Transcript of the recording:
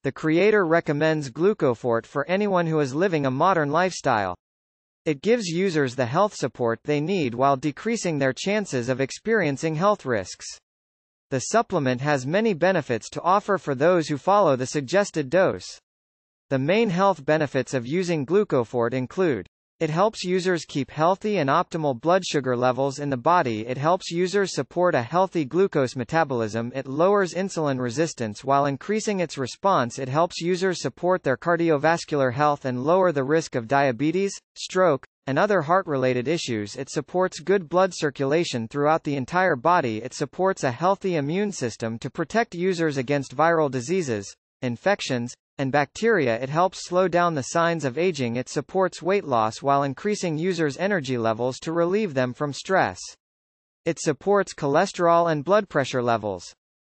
The creator recommends Glucofort for anyone who is living a modern lifestyle. It gives users the health support they need while decreasing their chances of experiencing health risks. The supplement has many benefits to offer for those who follow the suggested dose. The main health benefits of using Glucofort include: it helps users keep healthy and optimal blood sugar levels in the body. It helps users support a healthy glucose metabolism. It lowers insulin resistance while increasing its response. It helps users support their cardiovascular health and lower the risk of diabetes, stroke, and other heart-related issues. It supports good blood circulation throughout the entire body. It supports a healthy immune system to protect users against viral diseases, infections, and bacteria. It helps slow down the signs of aging. It supports weight loss while increasing users' energy levels to relieve them from stress. It supports cholesterol and blood pressure levels.